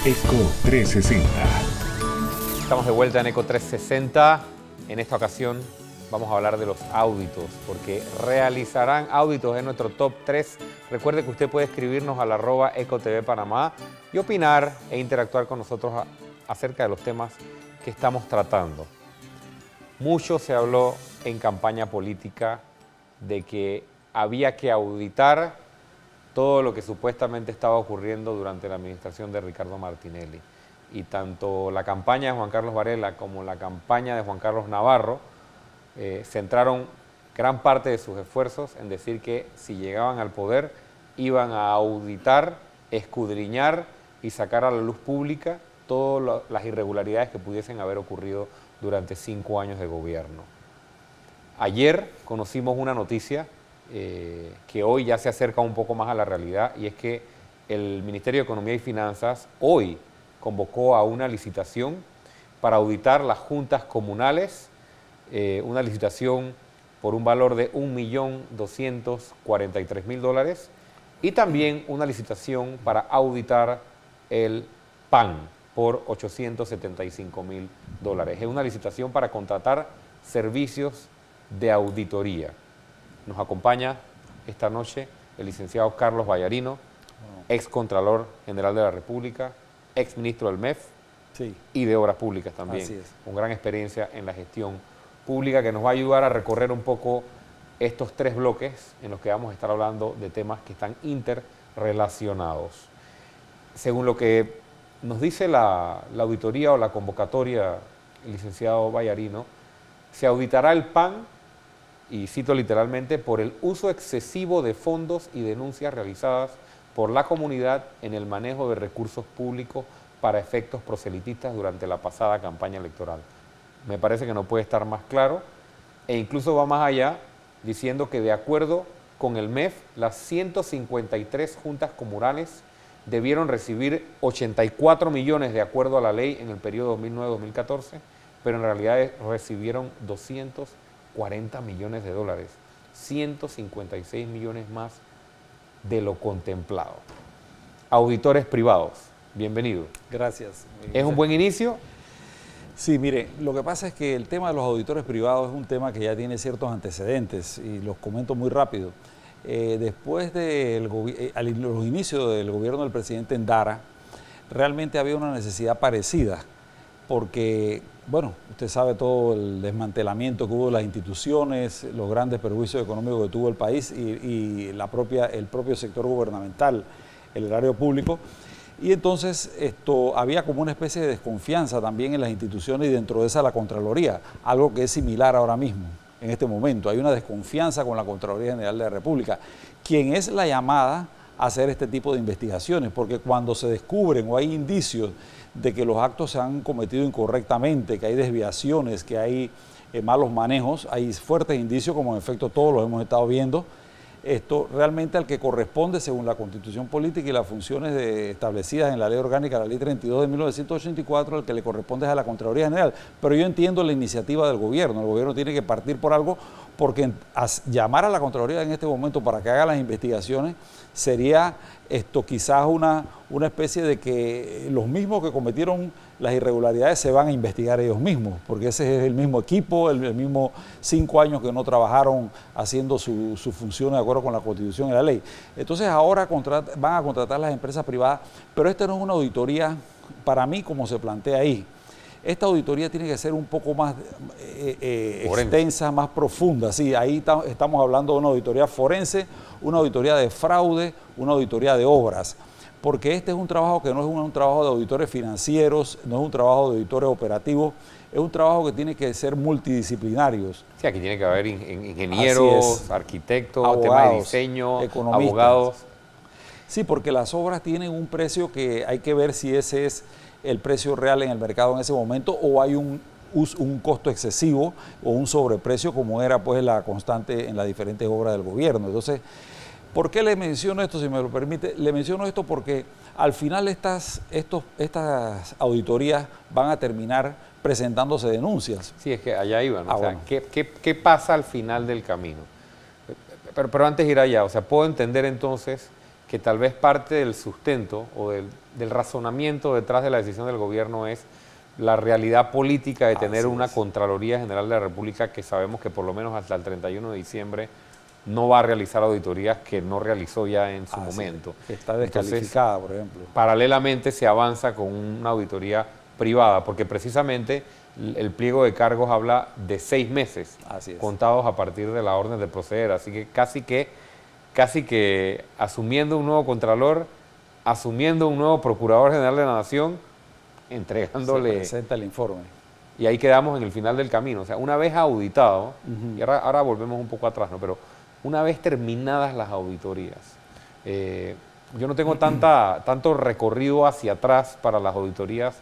Eco 360. Estamos de vuelta en Eco 360. En esta ocasión vamos a hablar de los auditos, porque realizarán auditos en nuestro top 3. Recuerde que usted puede escribirnos al @EcoTVPanamá y opinar e interactuar con nosotros acerca de los temas que estamos tratando. Mucho se habló en campaña política de que había que auditar todo lo que supuestamente estaba ocurriendo durante la administración de Ricardo Martinelli. Y tanto la campaña de Juan Carlos Varela como la campaña de Juan Carlos Navarro centraron gran parte de sus esfuerzos en decir que si llegaban al poder iban a auditar, escudriñar y sacar a la luz pública todas las irregularidades que pudiesen haber ocurrido durante 5 años de gobierno. Ayer conocimos una noticia que hoy ya se acerca un poco más a la realidad, y es que el Ministerio de Economía y Finanzas hoy convocó a una licitación para auditar las juntas comunales, una licitación por un valor de $1.243.000, y también una licitación para auditar el PAN por $875.000. Es una licitación para contratar servicios de auditoría. Nos acompaña esta noche el licenciado Carlos Vallarino, ex Contralor General de la República, ex ministro del MEF, sí, y de Obras Públicas también, así es, con gran experiencia en la gestión pública, que nos va a ayudar a recorrer un poco estos 3 bloques en los que vamos a estar hablando de temas que están interrelacionados. Según lo que nos dice la auditoría o la convocatoria, el licenciado Vallarino, se auditará el PAN, y cito literalmente, por el uso excesivo de fondos y denuncias realizadas por la comunidad en el manejo de recursos públicos para efectos proselitistas durante la pasada campaña electoral. Me parece que no puede estar más claro, e incluso va más allá, diciendo que de acuerdo con el MEF, las 153 juntas comunales debieron recibir 84 millones de acuerdo a la ley en el periodo 2009-2014, pero en realidad recibieron 240 millones de dólares, 156 millones más de lo contemplado. Auditores privados, bienvenido. gracias. ¿Es un buen inicio? Sí, mire, lo que pasa es que el tema de los auditores privados es un tema que ya tiene ciertos antecedentes y los comento muy rápido. Después de los inicios del gobierno del presidente Endara, realmente había una necesidad parecida, porque, bueno, usted sabe todo el desmantelamiento que hubo de las instituciones, los grandes perjuicios económicos que tuvo el país y el propio sector gubernamental, el erario público. Y entonces había como una especie de desconfianza también en las instituciones y dentro de esa la Contraloría, algo que es similar ahora mismo, en este momento. Hay una desconfianza con la Contraloría General de la República, quien es la llamada a hacer este tipo de investigaciones, porque cuando se descubren o hay indicios de que los actos se han cometido incorrectamente, que hay desviaciones, que hay malos manejos, hay fuertes indicios, como en efecto todos los hemos estado viendo. Esto realmente al que corresponde, según la Constitución Política y las funciones establecidas en la Ley Orgánica, la Ley 32 de 1984, al que le corresponde es a la Contraloría General. Pero yo entiendo la iniciativa del gobierno. El gobierno tiene que partir por algo, porque llamar a la Contraloría en este momento para que haga las investigaciones sería quizás una especie de que los mismos que cometieron las irregularidades se van a investigar ellos mismos, porque ese es el mismo equipo, el mismo 5 años que no trabajaron haciendo su función de acuerdo con la Constitución y la ley. Entonces ahora van a contratar las empresas privadas, pero esta no es una auditoría, para mí, como se plantea ahí. Esta auditoría tiene que ser un poco más extensa, más profunda. Sí, ahí estamos hablando de una auditoría forense, una auditoría de fraude, una auditoría de obras. Porque este es un trabajo que no es un trabajo de auditores financieros, no es un trabajo de auditores operativos, es un trabajo que tiene que ser multidisciplinarios. Sí, aquí tiene que haber ingenieros, arquitectos, abogados, tema de diseño, economistas, abogados. Sí, porque las obras tienen un precio que hay que ver si ese es el precio real en el mercado en ese momento, o hay un costo excesivo o un sobreprecio, como era pues la constante en las diferentes obras del gobierno. Entonces, ¿por qué le menciono esto, si me lo permite? Le menciono esto porque al final estas auditorías van a terminar presentándose denuncias. Sí, es que allá iban. O sea, bueno. ¿qué pasa al final del camino? Pero antes de ir allá, o sea, puedo entender entonces que tal vez parte del sustento o del razonamiento detrás de la decisión del gobierno es la realidad política de tener una Contraloría General de la República que sabemos que por lo menos hasta el 31 de diciembre no va a realizar auditorías que no realizó ya en su momento. Está descalificada, por ejemplo. Paralelamente se avanza con una auditoría privada, porque precisamente el pliego de cargos habla de 6 meses contados a partir de la orden de proceder, así que casi que asumiendo un nuevo Contralor, asumiendo un nuevo Procurador General de la Nación, entregándole... Se presenta el informe. Y ahí quedamos en el final del camino. O sea, una vez auditado, y ahora volvemos un poco atrás, ¿no? Pero una vez terminadas las auditorías, yo no tengo tanto recorrido hacia atrás para las auditorías,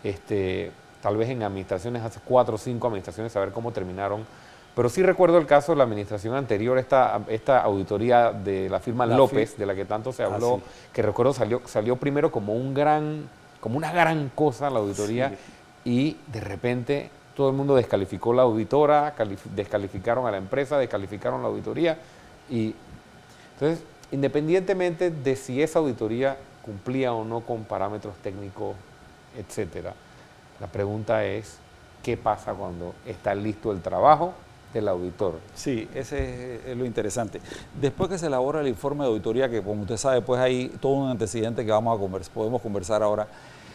tal vez en administraciones, hace 4 o 5 administraciones, saber cómo terminaron. Pero sí recuerdo el caso de la administración anterior, esta auditoría de la firma López, de la que tanto se habló, que recuerdo salió primero como una gran cosa la auditoría, y de repente todo el mundo descalificó la auditora, descalificaron a la empresa, descalificaron la auditoría. Y entonces, independientemente de si esa auditoría cumplía o no con parámetros técnicos, etcétera, la pregunta es, ¿qué pasa cuando está listo el trabajo del auditor? Sí, ese es lo interesante. Después que se elabora el informe de auditoría, que como usted sabe, pues hay todo un antecedente que podemos conversar ahora.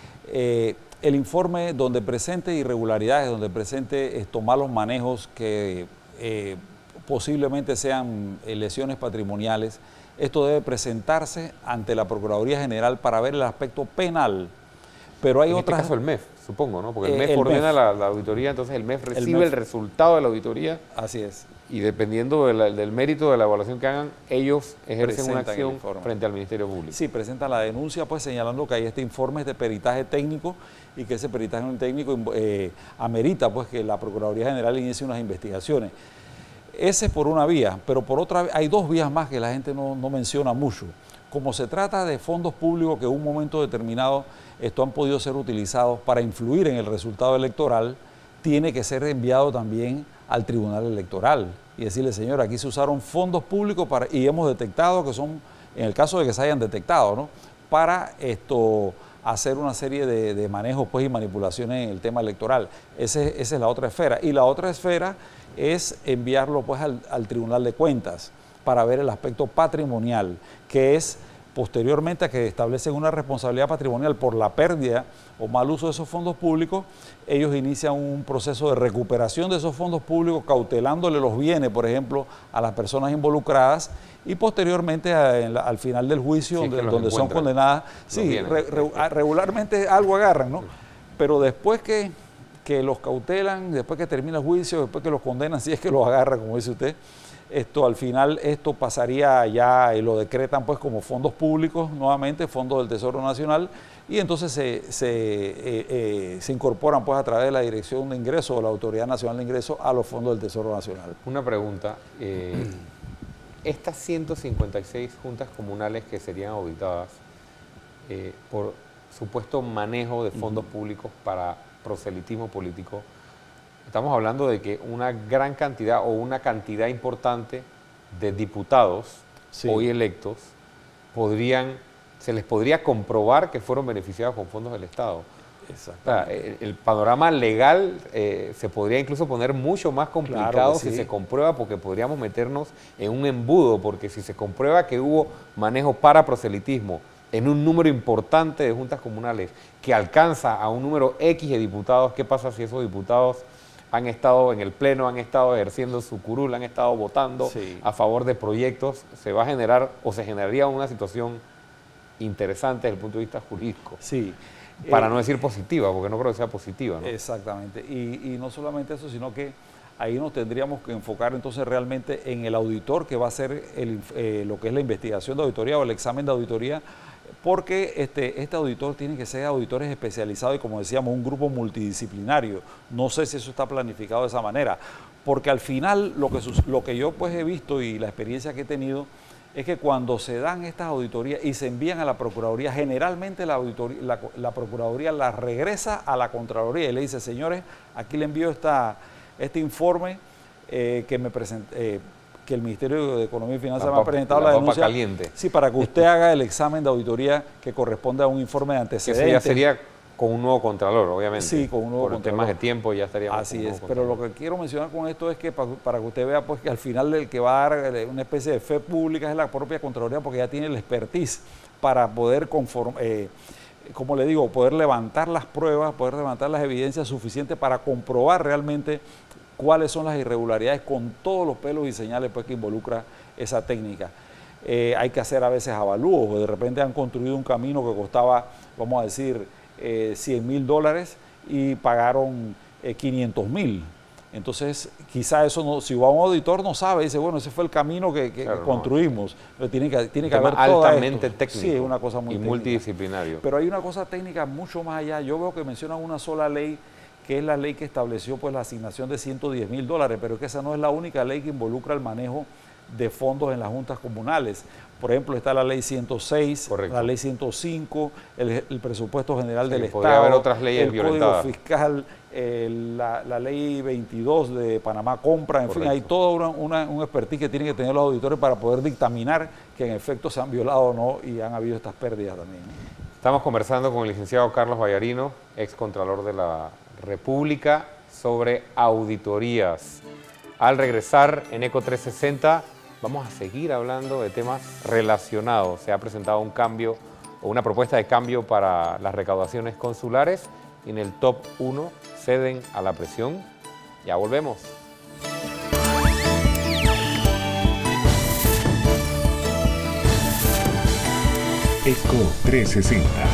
El informe donde presente irregularidades, donde presente malos manejos que posiblemente sean lesiones patrimoniales, esto debe presentarse ante la Procuraduría General para ver el aspecto penal. Pero hay en otras... este caso el MEF, supongo, ¿no? Porque el MEF ordena la auditoría, entonces el MEF recibe el resultado de la auditoría. Así es. Y dependiendo del mérito de la evaluación que hagan, ellos ejercen una acción frente al Ministerio Público. Sí, presentan la denuncia pues señalando que hay informe de peritaje técnico y que ese peritaje técnico amerita pues que la Procuraduría General inicie unas investigaciones. Ese es por una vía, pero por otra hay 2 vías más que la gente no menciona mucho. Como se trata de fondos públicos que en un momento determinado han podido ser utilizados para influir en el resultado electoral, tiene que ser enviado también al Tribunal Electoral y decirle, señor, aquí se usaron fondos públicos y hemos detectado que son, en el caso de que se hayan detectado, ¿no?, para hacer una serie de manejos pues, y manipulaciones en el tema electoral. Esa es la otra esfera. Y la otra esfera es enviarlo pues, al Tribunal de Cuentas para ver el aspecto patrimonial, que es posteriormente a que establecen una responsabilidad patrimonial por la pérdida o mal uso de esos fondos públicos, ellos inician un proceso de recuperación de esos fondos públicos, cautelándole los bienes, por ejemplo, a las personas involucradas, y posteriormente al final del juicio, donde son condenadas, regularmente algo agarran, ¿no? Pero después que los cautelan, después que termina el juicio, después que los condenan, si es que los agarra, como dice usted, al final esto pasaría ya y lo decretan pues como fondos públicos, nuevamente fondos del Tesoro Nacional, y entonces se incorporan pues a través de la Dirección de Ingresos o la Autoridad Nacional de Ingresos a los fondos del Tesoro Nacional. Una pregunta, estas 156 juntas comunales que serían auditadas por supuesto manejo de fondos públicos para proselitismo político, estamos hablando de que una gran cantidad o una cantidad importante de diputados hoy electos se les podría comprobar que fueron beneficiados con fondos del Estado. Exactamente. O sea, el panorama legal se podría incluso poner mucho más complicado si se comprueba, porque podríamos meternos en un embudo, porque si se comprueba que hubo manejo para proselitismo en un número importante de juntas comunales que alcanza a un número X de diputados, ¿qué pasa si esos diputados han estado en el Pleno, han estado ejerciendo su curul, han estado votando a favor de proyectos? Se va a generar o se generaría una situación interesante desde el punto de vista jurídico. Sí. Para no decir positiva, porque no creo que sea positiva, ¿no? Exactamente. Y no solamente eso, sino que ahí nos tendríamos que enfocar entonces realmente en el auditor que va a hacer lo que es la investigación de auditoría o el examen de auditoría, porque este auditor tiene que ser auditores especializados y, como decíamos, un grupo multidisciplinario. No sé si eso está planificado de esa manera, porque al final lo que yo pues he visto y la experiencia que he tenido es que cuando se dan estas auditorías y se envían a la Procuraduría, generalmente la Procuraduría las regresa a la Contraloría y le dice, señores, aquí le envío este informe que me presenté, que el Ministerio de Economía y Finanzas La me ha presentado la papa denuncia. caliente. Sí, para que usted haga el examen de auditoría que corresponde a un informe de Que antecedentes. eso ya sería con un nuevo contralor, obviamente. Sí, con un nuevo Por contralor. temas de tiempo ya estaríamos con Así un nuevo es, pero contralor. lo que quiero mencionar con esto es que para que usted vea pues que al final el que va a dar una especie de fe pública es la propia Contraloría, porque ya tiene el expertise para poder como le digo, poder levantar las pruebas, poder levantar las evidencias suficientes para comprobar realmente cuáles son las irregularidades con todos los pelos y señales pues, que involucra esa técnica. Hay que hacer a veces avalúos, o de repente han construido un camino que costaba, vamos a decir, $100,000 y pagaron 500,000. Entonces, quizá eso no, si va un auditor no sabe, dice, bueno, ese fue el camino que Claro, construimos, pero tiene que tema haber todo altamente esto. técnico. Sí, es una cosa muy y técnica. multidisciplinario. Pero hay una cosa técnica mucho más allá. Yo veo que mencionan una sola ley, que es la ley que estableció pues la asignación de $110,000, pero que esa no es la única ley que involucra el manejo de fondos en las juntas comunales. Por ejemplo, está la ley 106, Correcto. la ley 105, el presupuesto general del podría Estado, haber otras leyes el violentadas. Código Fiscal, la ley 22 de Panamá Compra, en Correcto. fin, hay todo un expertise que tienen que tener los auditores para poder dictaminar que en efecto se han violado o no y han habido estas pérdidas también. Estamos conversando con el licenciado Carlos Vallarino, ex Contralor de la República, sobre auditorías. Al regresar en ECO 360 vamos a seguir hablando de temas relacionados. Se ha presentado un cambio o una propuesta de cambio para las recaudaciones consulares y en el top 1 ceden a la presión. Ya volvemos. ECO 360.